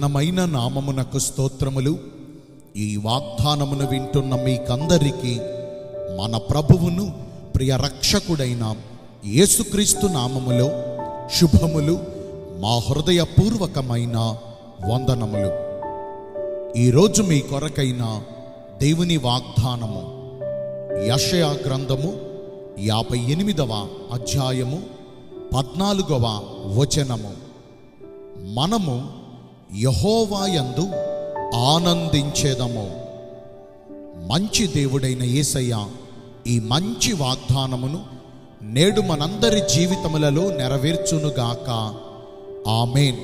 ఘనమైన నామమునకు స్తోత్రములు. ఈ వాగ్దానమును వింటున్న మీకందరికీ మన ప్రభువును ప్రియ రక్షకుడైన యేసుక్రీస్తు నామములో శుభములు, మా హృదయపూర్వకమైన వందనములు. ఈరోజు మీ కొరకైన దేవుని వాగ్దానము యెషయా గ్రంథము 58వ అధ్యాయము 14వ వచనము. మనము యెహోవా యందు ఆనందించేదము. మంచి దేవుడైన యేసయ్య ఈ మంచి వాగ్దానమును నేడు మనందరి జీవితములలో నెరవేర్చునుగాక. ఆమేన్.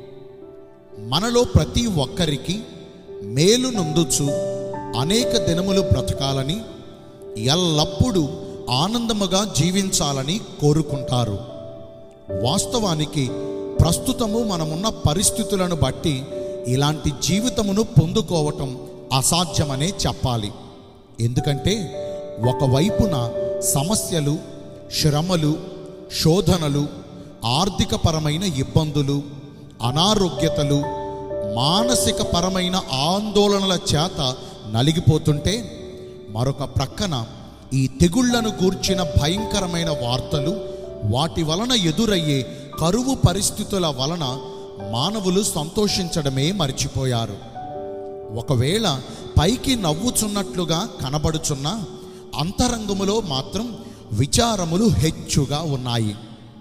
మనలో ప్రతి ఒక్కరికి మేలు నొందుచు అనేక దినములు బ్రతకాలని, ఎల్లప్పుడూ ఆనందముగా జీవించాలని కోరుకుంటారు. వాస్తవానికి ప్రస్తుతము మనమున్న పరిస్థితులను బట్టి ఇలాంటి జీవితమును పొందుకోవటం అసాధ్యమనే చెప్పాలి. ఎందుకంటే ఒకవైపున సమస్యలు, శ్రమలు, శోధనలు, ఆర్థికపరమైన ఇబ్బందులు, అనారోగ్యతలు, మానసిక పరమైన ఆందోళనల చేత నలిగిపోతుంటే, మరొక ప్రక్కన ఈ తెగుళ్లను గూర్చిన భయంకరమైన వార్తలు, వాటి వలన ఎదురయ్యే కరువు పరిస్థితుల వలన మానవులు సంతోషించడమే మర్చిపోయారు. ఒకవేళ పైకి నవ్వుచున్నట్లుగా కనబడుచున్న అంతరంగములో మాత్రం విచారములు హెచ్చుగా ఉన్నాయి.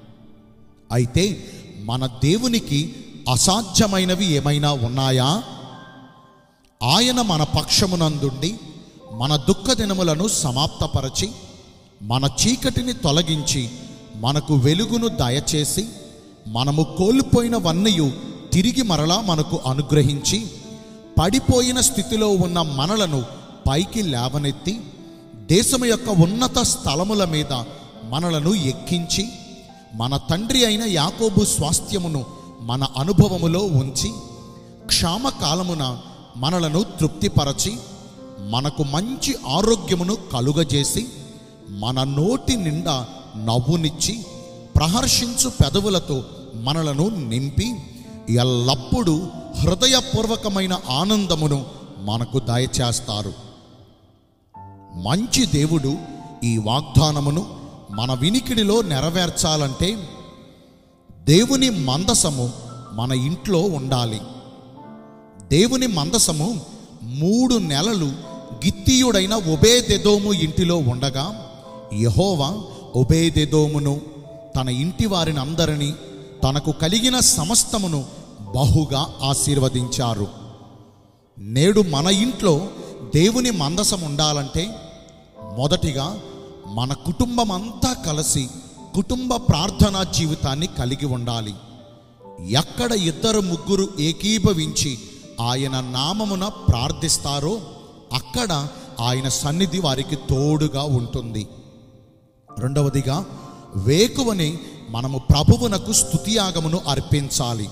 అయితే మన దేవునికి అసాధ్యమైనవి ఏమైనా ఉన్నాయా? ఆయన మన పక్షమునందుండి మన దుఃఖ దినములను సమాప్తపరచి, మన చీకటిని తొలగించి, మనకు వెలుగును దయచేసి, మనము కోల్పోయినవన్నీ తిరిగి మరలా మనకు అనుగ్రహించి, పడిపోయిన స్థితిలో ఉన్న మనలను పైకి లేవనెత్తి, దేశము యొక్క ఉన్నత స్థలముల మీద మనలను ఎక్కించి, మన తండ్రి అయిన యాకోబు స్వాస్థ్యమును మన అనుభవములో ఉంచి, క్షామకాలమున మనలను తృప్తిపరచి, మనకు మంచి ఆరోగ్యమును కలుగజేసి, మన నోటి నిండా నవ్వునిచ్చి, ప్రహర్షించు పెదవులతో మనలను నింపి, ఎల్లప్పుడూ హృదయపూర్వకమైన ఆనందమును మనకు దయచేస్తారు. మంచి దేవుడు ఈ వాగ్దానమును మన వినికిడిలో నెరవేర్చాలంటే దేవుని మందసము మన ఇంట్లో ఉండాలి. దేవుని మందసము 3 నెలలు గిత్తీయుడైన ఒబేదెదోము ఇంటిలో ఉండగా, యెహోవా ఒబేదెదోమును, తన ఇంటి వారిని అందరినీ, తనకు కలిగిన సమస్తమును బహుగా ఆశీర్వదించారు. నేడు మన ఇంట్లో దేవుని మందసం ఉండాలంటే మొదటిగా మన కుటుంబం అంతా కలిసి కుటుంబ ప్రార్థనా జీవితాన్ని కలిగి ఉండాలి. ఎక్కడ 2-3 ఏకీభవించి ఆయన నామమున ప్రార్థిస్తారో అక్కడ ఆయన సన్నిధి వారికి తోడుగా ఉంటుంది. రెండవదిగా, వేకువని మనము ప్రభువునకు స్తుతియాగమును అర్పించాలి.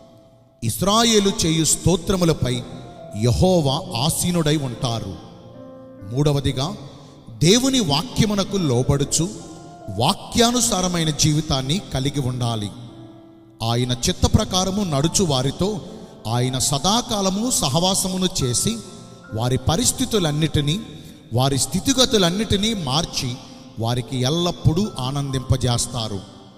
ఇశ్రాయేలు చేయు స్తోత్రములపై యెహోవా ఆసీనుడై ఉంటారు. మూడవదిగా, దేవుని వాక్యమునకు లోబడుచు వాక్యానుసారమైన జీవితాన్ని కలిగి ఉండాలి. ఆయన చిత్త ప్రకారము నడుచు వారితో ఆయన సదాకాలము సహవాసమును చేసి, వారి పరిస్థితులన్నిటినీ, వారి స్థితిగతులన్నిటినీ మార్చి వారికి ఎల్లప్పుడూ ఆనందింపజేస్తారు.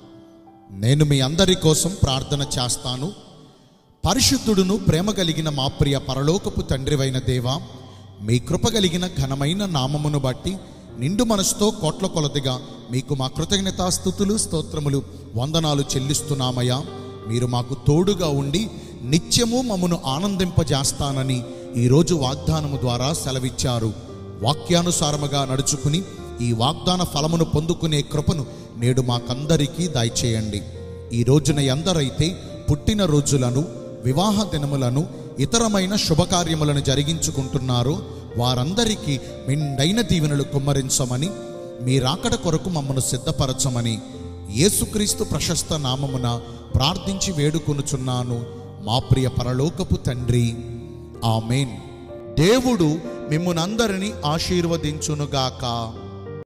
నేను మీ అందరి కోసం ప్రార్థన చేస్తాను. పరిశుద్ధుడును ప్రేమ కలిగిన మా ప్రియ పరలోకపు తండ్రివైన దేవా, మీ కృప కలిగిన ఘనమైన నామమును బట్టి నిండు మనసుతో కోట్ల కొలదిగా మీకు మా కృతజ్ఞతాస్తుతులు, స్తోత్రములు, వందనాలు చెల్లిస్తున్నామయ్యా. మీరు మాకు తోడుగా ఉండి నిత్యము మమ్మను ఆనందింపజేస్తానని ఈరోజు వాగ్దానము ద్వారా సెలవిచ్చారు. వాక్యానుసారముగా నడుచుకుని ఈ వాగ్దాన ఫలమును పొందుకునే కృపను నేడు మాకందరికీ దయచేయండి. ఈ రోజున ఎందరైతే పుట్టిన రోజులను, వివాహ దినములను, ఇతరమైన శుభకార్యములను జరిగించుకుంటున్నారో వారందరికీ మెండైన దీవెనలు కుమ్మరించమని, మీ రాకడ కొరకు మమ్మను సిద్ధపరచమని యేసుక్రీస్తు ప్రశస్త నామమున ప్రార్థించి వేడుకొనుచున్నాను మా ప్రియ పరలోకపు తండ్రి. ఆమేన్. దేవుడు మిమ్మునందరినీ ఆశీర్వదించునుగాక.